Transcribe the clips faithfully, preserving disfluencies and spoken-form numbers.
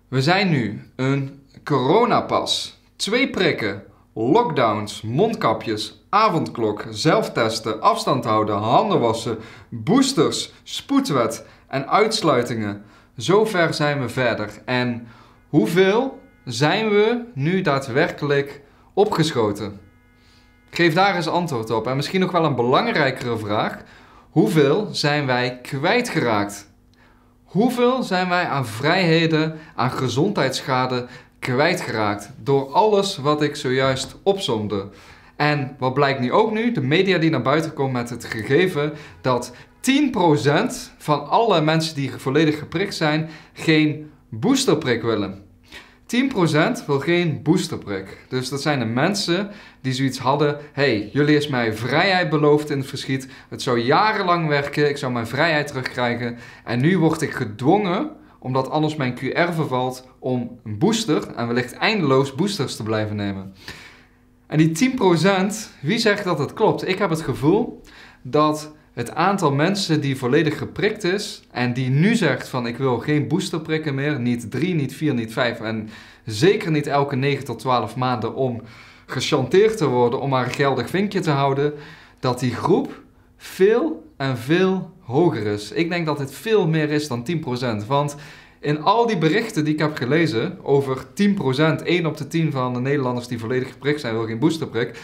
We zijn nu een coronapas, twee prikken, lockdowns, mondkapjes, avondklok, zelftesten, afstand houden, handen wassen, boosters, spoedwet en uitsluitingen. Zover zijn we verder. En hoeveel zijn we nu daadwerkelijk opgeschoten? Geef daar eens antwoord op. En misschien nog wel een belangrijkere vraag. Hoeveel zijn wij kwijtgeraakt? Hoeveel zijn wij aan vrijheden, aan gezondheidsschade kwijtgeraakt door alles wat ik zojuist opsomde? En wat blijkt nu ook nu? De media die naar buiten komt met het gegeven dat tien procent van alle mensen die volledig geprikt zijn geen boosterprik willen. tien procent wil geen boosterprik. Dus dat zijn de mensen die zoiets hadden. Hey, jullie is mij vrijheid beloofd in het verschiet. Het zou jarenlang werken. Ik zou mijn vrijheid terugkrijgen. En nu word ik gedwongen, omdat anders mijn Q R vervalt, om een booster en wellicht eindeloos boosters te blijven nemen. En die tien procent, wie zegt dat het klopt? Ik heb het gevoel dat het aantal mensen die volledig geprikt is en die nu zegt van ik wil geen boosterprikken meer, niet drie, niet vier, niet vijf en zeker niet elke negen tot twaalf maanden om gechanteerd te worden, om maar een geldig vinkje te houden, dat die groep veel en veel hoger is. Ik denk dat het veel meer is dan tien procent, want in al die berichten die ik heb gelezen over tien procent, één op de tien van de Nederlanders die volledig geprikt zijn wil geen boosterprik,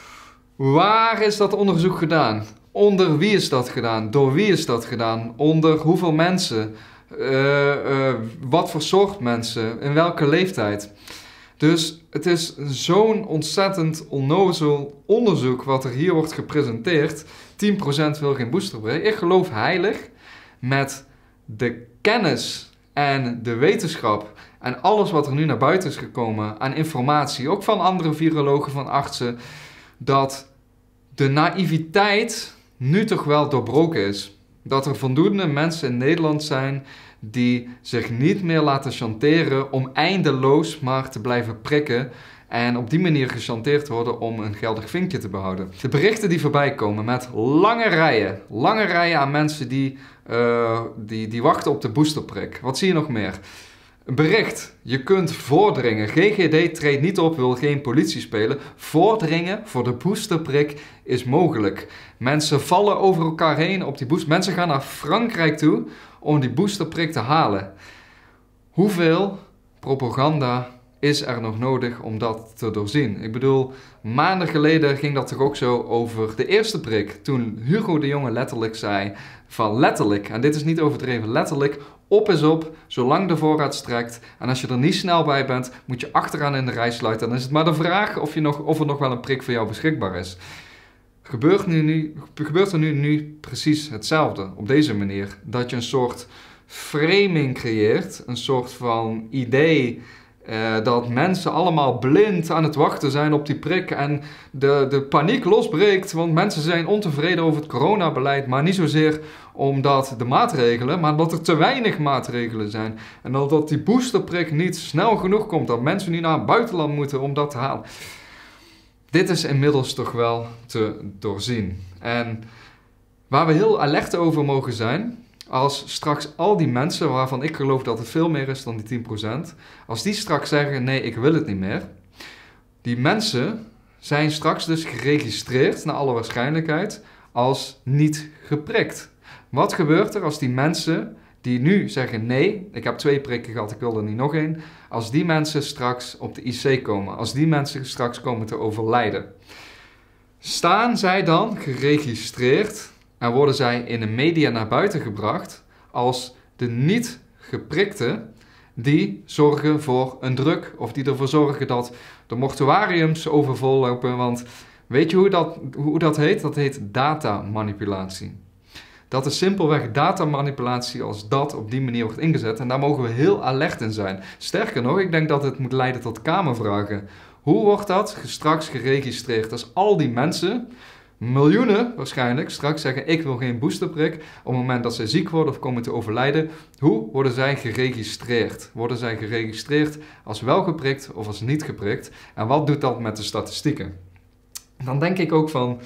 waar is dat onderzoek gedaan? Onder wie is dat gedaan? Door wie is dat gedaan? Onder hoeveel mensen? Uh, uh, wat voor soort mensen? In welke leeftijd? Dus het is zo'n ontzettend onnozel onderzoek wat er hier wordt gepresenteerd. tien procent wil geen boosterprik. Ik geloof heilig met de kennis en de wetenschap en alles wat er nu naar buiten is gekomen aan informatie, ook van andere virologen, van artsen, dat de naïviteit nu toch wel doorbroken is. Dat er voldoende mensen in Nederland zijn die zich niet meer laten chanteren om eindeloos maar te blijven prikken en op die manier gechanteerd worden om een geldig vinkje te behouden. De berichten die voorbij komen met lange rijen, lange rijen aan mensen die, uh, die, die wachten op de boosterprik. Wat zie je nog meer? Een bericht. Je kunt voordringen. G G D treedt niet op, wil geen politie spelen. Voordringen voor de boosterprik is mogelijk. Mensen vallen over elkaar heen op die booster. Mensen gaan naar Frankrijk toe om die boosterprik te halen. Hoeveel propaganda is er nog nodig om dat te doorzien? Ik bedoel, maanden geleden ging dat toch ook zo over de eerste prik. Toen Hugo de Jonge letterlijk zei van letterlijk, en dit is niet overdreven, letterlijk, op is op, zolang de voorraad strekt. En als je er niet snel bij bent, moet je achteraan in de rij sluiten. Dan is het maar de vraag of, je nog, of er nog wel een prik voor jou beschikbaar is. Gebeurt, nu, nu, gebeurt er nu, nu precies hetzelfde, op deze manier. Dat je een soort framing creëert, een soort van idee Uh, dat mensen allemaal blind aan het wachten zijn op die prik en de, de paniek losbreekt, want mensen zijn ontevreden over het coronabeleid, maar niet zozeer omdat de maatregelen, maar omdat er te weinig maatregelen zijn. En dat die boosterprik niet snel genoeg komt, dat mensen nu naar het buitenland moeten om dat te halen. Dit is inmiddels toch wel te doorzien. En waar we heel alert over mogen zijn, als straks al die mensen, waarvan ik geloof dat het veel meer is dan die tien procent, als die straks zeggen, nee, ik wil het niet meer. Die mensen zijn straks dus geregistreerd, naar alle waarschijnlijkheid, als niet geprikt. Wat gebeurt er als die mensen die nu zeggen, nee, ik heb twee prikken gehad, ik wil er niet nog één, als die mensen straks op de I C komen, als die mensen straks komen te overlijden? Staan zij dan geregistreerd en worden zij in de media naar buiten gebracht als de niet geprikte die zorgen voor een druk of die ervoor zorgen dat de mortuariums overvol lopen? Want weet je hoe dat, hoe dat heet? Dat heet datamanipulatie. Dat is simpelweg datamanipulatie als dat op die manier wordt ingezet. En daar mogen we heel alert in zijn. Sterker nog, ik denk dat het moet leiden tot kamervragen. Hoe wordt dat straks geregistreerd? Als al die mensen, miljoenen waarschijnlijk, straks zeggen ik wil geen boosterprik, op het moment dat zij ziek worden of komen te overlijden, hoe worden zij geregistreerd? Worden zij geregistreerd als wel geprikt of als niet geprikt? En wat doet dat met de statistieken? Dan denk ik ook van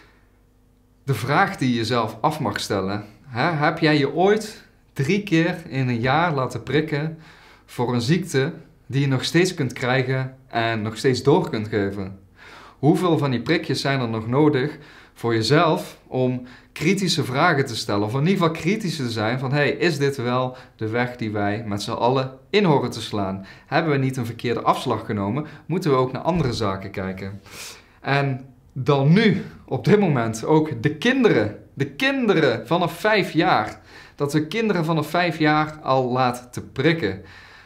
de vraag die je jezelf af mag stellen. Hè? Heb jij je ooit drie keer in een jaar laten prikken voor een ziekte die je nog steeds kunt krijgen en nog steeds door kunt geven? Hoeveel van die prikjes zijn er nog nodig voor jezelf om kritische vragen te stellen? Of in ieder geval kritisch te zijn van, hey, is dit wel de weg die wij met z'n allen in horen te slaan? Hebben we niet een verkeerde afslag genomen? Moeten we ook naar andere zaken kijken? En dan nu, op dit moment, ook de kinderen. De kinderen vanaf vijf jaar. Dat we kinderen vanaf vijf jaar al laten prikken.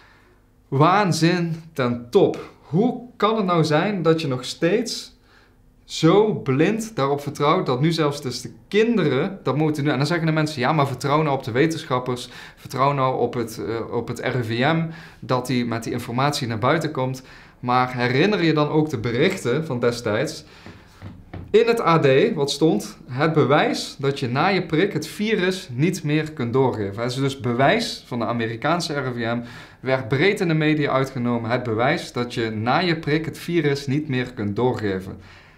Waanzin ten top. Hoe kan het nou zijn dat je nog steeds zo blind daarop vertrouwt dat nu zelfs dus de kinderen dat moeten doen? En dan zeggen de mensen, ja, maar vertrouw nou op de wetenschappers, vertrouw nou op het, uh, op het R I V M, dat die met die informatie naar buiten komt. Maar herinner je dan ook de berichten van destijds? In het A D, wat stond, het bewijs dat je na je prik het virus niet meer kunt doorgeven. Het is dus bewijs van de Amerikaanse R I V M, werd breed in de media uitgenomen, het bewijs dat je na je prik het virus niet meer kunt doorgeven.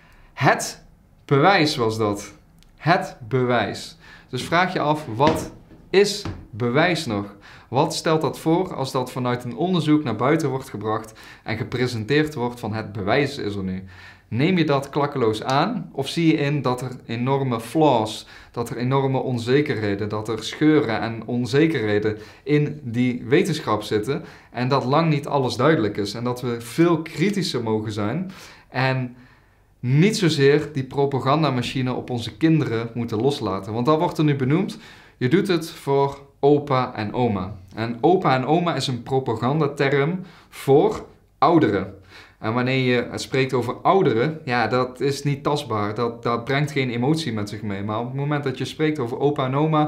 Het bewijs was dat. Het bewijs. Dus vraag je af, wat is bewijs nog? Wat stelt dat voor als dat vanuit een onderzoek naar buiten wordt gebracht en gepresenteerd wordt van het bewijs is er nu? Neem je dat klakkeloos aan of zie je in dat er enorme flaws, dat er enorme onzekerheden, dat er scheuren en onzekerheden in die wetenschap zitten en dat lang niet alles duidelijk is en dat we veel kritischer mogen zijn en niet zozeer die propagandamachine op onze kinderen moeten loslaten. Want dat wordt er nu benoemd. Je doet het voor opa en oma. En opa en oma is een propagandaterm voor ouderen. En wanneer je het spreekt over ouderen, ja, dat is niet tastbaar. Dat, dat brengt geen emotie met zich mee. Maar op het moment dat je spreekt over opa en oma,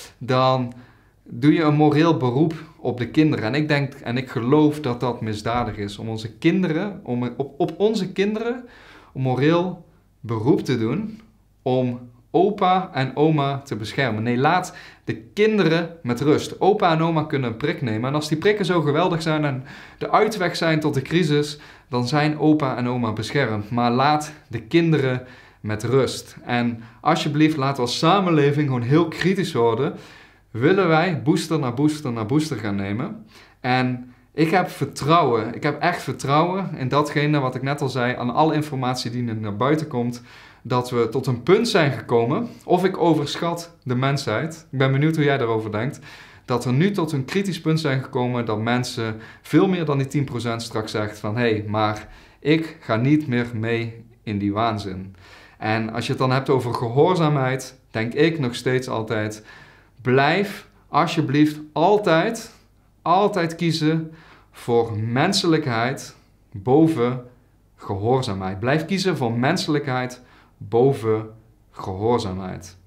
dan doe je een moreel beroep op de kinderen. En ik denk en ik geloof dat dat misdadig is. Om onze kinderen, om, op, op onze kinderen, om moreel beroep te doen om opa en oma te beschermen. Nee, laat de kinderen met rust. Opa en oma kunnen een prik nemen. En als die prikken zo geweldig zijn en de uitweg zijn tot de crisis, dan zijn opa en oma beschermd. Maar laat de kinderen met rust. En alsjeblieft, laten we als samenleving gewoon heel kritisch worden. Willen wij booster na booster na booster gaan nemen? En ik heb vertrouwen, ik heb echt vertrouwen in datgene wat ik net al zei, aan alle informatie die er naar buiten komt, dat we tot een punt zijn gekomen, of ik overschat de mensheid, ik ben benieuwd hoe jij daarover denkt, dat we nu tot een kritisch punt zijn gekomen dat mensen veel meer dan die tien procent straks zegt van, hé, hey, maar ik ga niet meer mee in die waanzin. En als je het dan hebt over gehoorzaamheid, denk ik nog steeds altijd, blijf alsjeblieft altijd, altijd kiezen voor menselijkheid boven gehoorzaamheid. Blijf kiezen voor menselijkheid boven gehoorzaamheid.